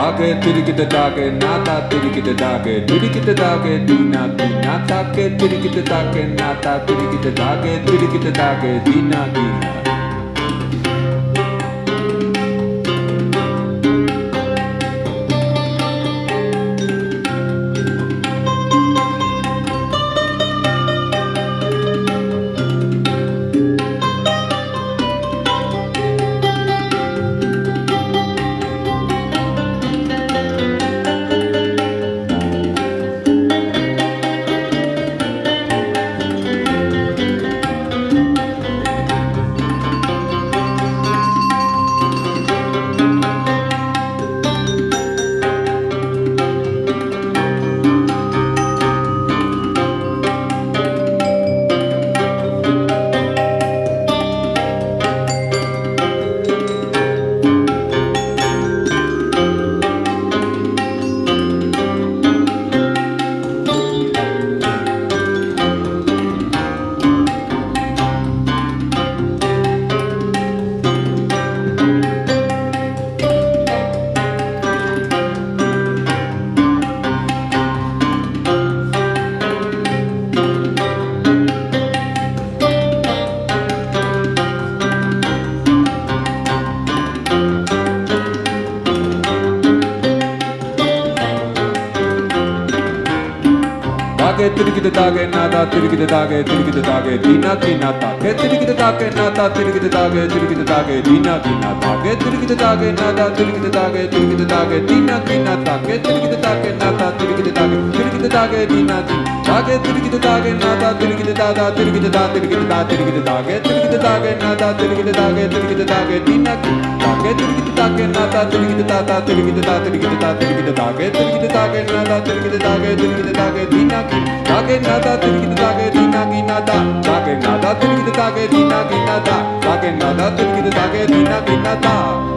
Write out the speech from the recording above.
Dage, dirigite dage, nada, dirigite dage, dirigite dage, dina, dina, dage, dirigite dage, nada, dirigite dage, dina, dina. Dage, dirigite dage, nada, dirigite dage, dirigite dage, dina, dina, dage, dirigite dage, nada, dirigite dage, dirigite dage, dina, dina, dage, dirigite dage, nada, dirigite dage, dirigite dage, dina, dina, dage, dirigite dage, nada, dirigite dage, dirigite dage, dina, dina, dage, dirigite dage, nada, dirigite dada, dirigite da, dirigite da, dirigite dage, dirigite dage, nada, dirigite dage, dirigite dage, dina, dage, dirigite dage, nada, dirigite dada, dirigite da, dirigite da, dirigite dage, dirigite dage, nada, dirigite dage, dirigite dage, dina, dage, nada, dirigite dage, dina, dina, da, dage, nada, dirigite dage, dina, dina, da, dage, nada, dirigite dage, dina, dina, da.